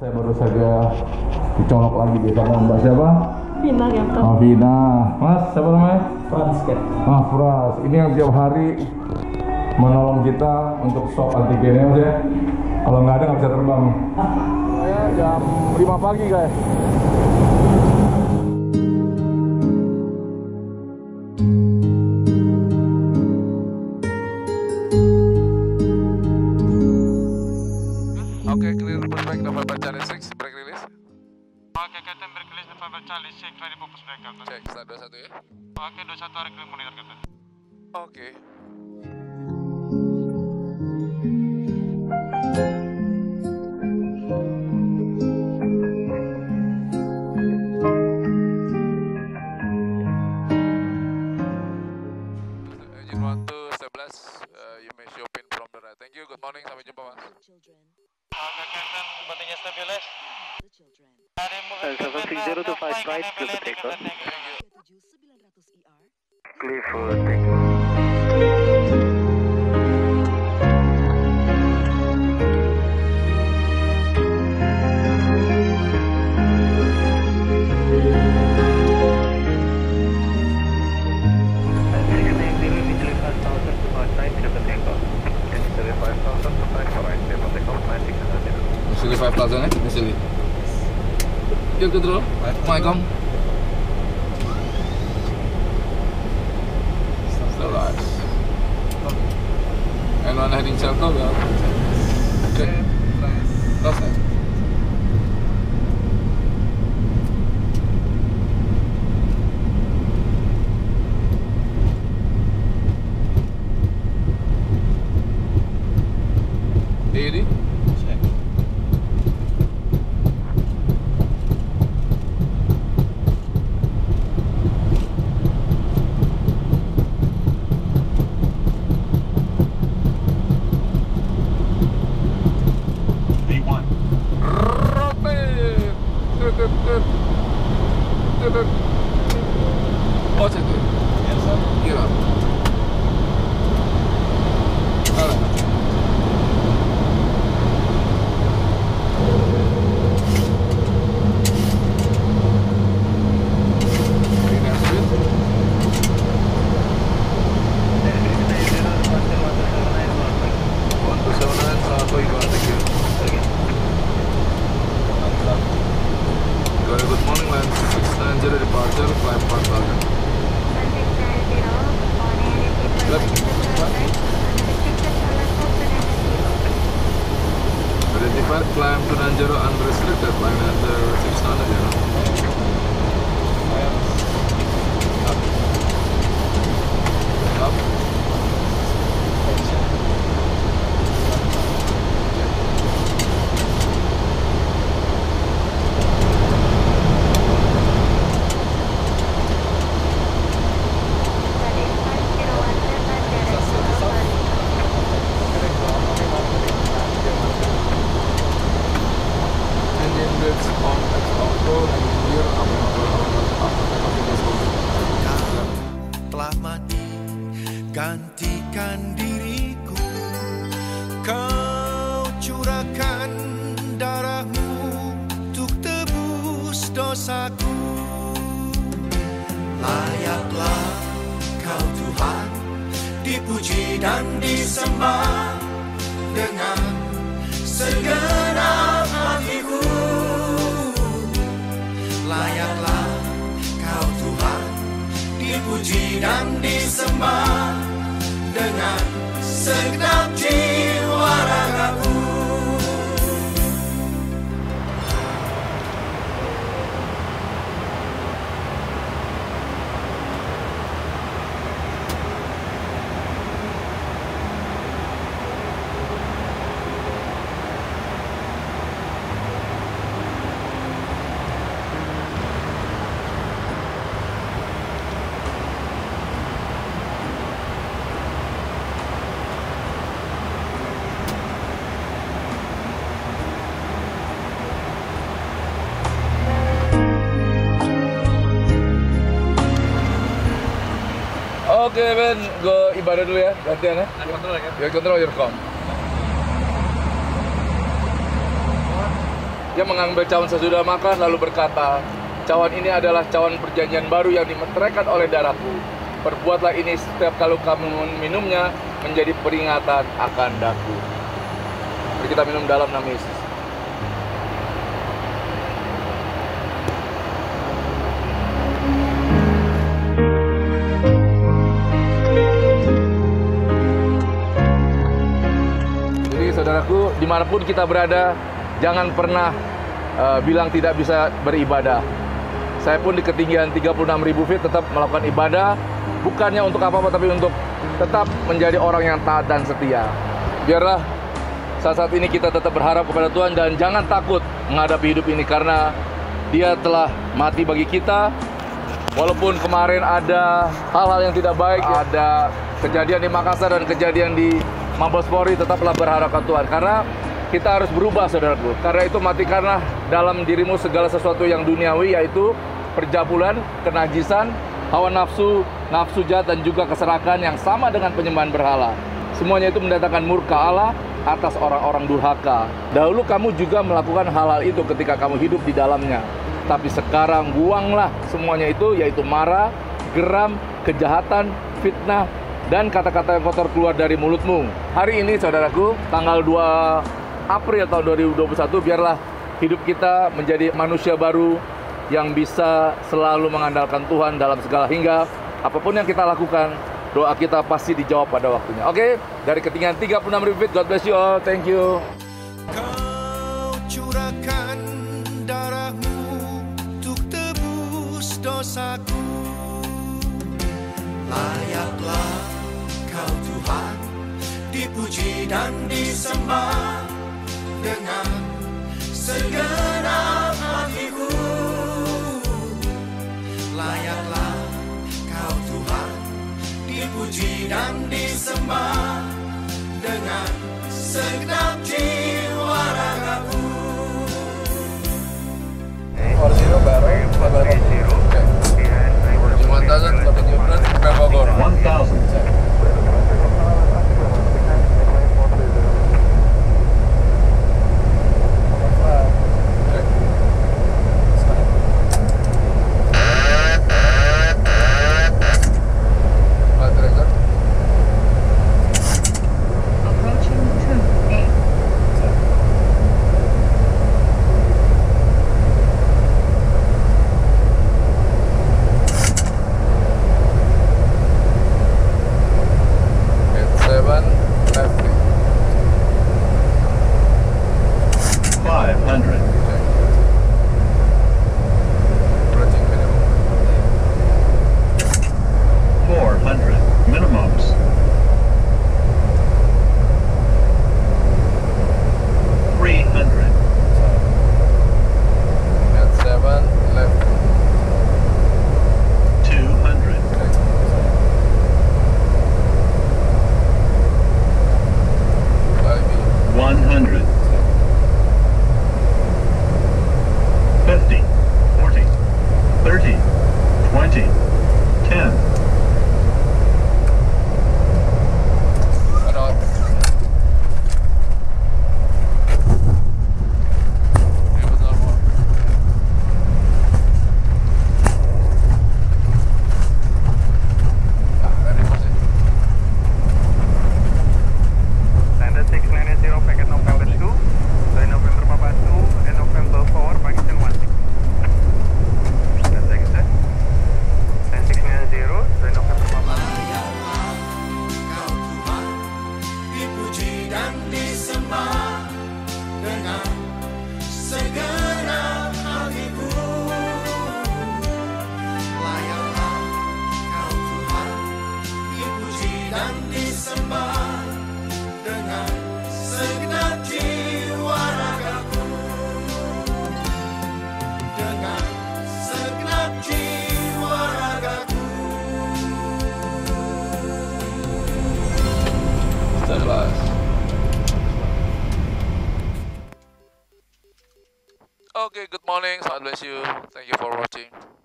Saya baru saja dicolok lagi di sana. Mbak siapa? Vina, Captain. Oh, Vina. Mas, siapa namanya? Frans, Captain. Ah, Frans. Ini yang tiap hari menolong kita untuk swab antigennya, Mas ya. Kalau nggak ada nggak bisa terbang. Saya jam 5 pagi, guys. Okay, clear pushback November Charlie 6, break release. Oke, Captain, break release November Charlie 6, ready for pushback, Captain. Cek, start 21 ya. Oke, 21 hari clear monitor, Captain. Oke. Engine 1 to stabilize, you may show pin from the right. Thank you, good morning, sampai jumpa Mas. Oke, Captain, batinya stabilize. Something 0 to 5 right, clear for takeoff. Clear for Easily 5,000 ya, easily. Good control, Micom. Stabilize. And on heading circle, well. Okay. Last side. Ready? Check. V1. Rotate. Oh, check it. Yes, sir. Gila. Salah. Good morning, land 690 departure, flight 4000. Identified climb to 90 unrestricted, line under 600. Up. Engine brakes on auto and gear up telah mati, gantikan diriku. Kau curahkan darahmu untuk tebus dosaku. Layaklah kau Tuhan, dipuji dan disembah dengan segenap hatiku. Layaklah kau Tuhan, dipuji dan disembah dengan segenap jiwa ragaku. Oke, Ben, gue ibadah dulu ya, gantian ya. Control ya, Captain. Your control, your com. Dia mengambil cawan sesudah makan lalu berkata, "Cawan ini adalah cawan perjanjian baru yang dimeteraikan oleh darahku. Perbuatlah ini setiap kali kamu minumnya menjadi peringatan akan daku." Mari kita minum dalam nama Yesus. Jadi saudaraku, dimanapun kita berada, jangan pernah bilang tidak bisa beribadah. Saya pun di ketinggian 36.000 feet tetap melakukan ibadah, bukannya untuk apa-apa, tapi untuk tetap menjadi orang yang taat dan setia. Biarlah saat ini kita tetap berharap kepada Tuhan dan jangan takut menghadapi hidup ini, karena Dia telah mati bagi kita. Walaupun kemarin ada hal-hal yang tidak baik, ada kejadian di Makassar dan kejadian di Mabespori, tetaplah berharap ke Tuhan, karena kita harus berubah, saudaraku. Karena itu matikanlah dalam dirimu segala sesuatu yang duniawi, yaitu perjabulan, kenajisan, hawa nafsu, nafsu jahat, dan juga keserakahan yang sama dengan penyembahan berhala. Semuanya itu mendatangkan murka Allah atas orang-orang durhaka. Dahulu kamu juga melakukan hal-hal itu ketika kamu hidup di dalamnya. Tapi sekarang buanglah semuanya itu, yaitu marah, geram, kejahatan, fitnah, dan kata-kata yang kotor keluar dari mulutmu. Hari ini, saudaraku, tanggal 2 April tahun 2021, biarlah hidup kita menjadi manusia baru yang bisa selalu mengandalkan Tuhan dalam segala, hingga apapun yang kita lakukan, doa kita pasti dijawab pada waktunya. Oke, dari ketinggian 36.000 feet, God bless you all, thank you. Kau curahkan darahmu untuk tebus dosaku. Layaklah Kau Tuhan, dipuji dan disembah dengan segenap hatiku. Layaklah Kau Tuhan, dipuji dan disembah dengan segenap jiwa ragaku. Orsino bareng, Jumantasan, Kota Jepret, Bogor. 1000. Okay, good morning. God bless you. Thank you for watching.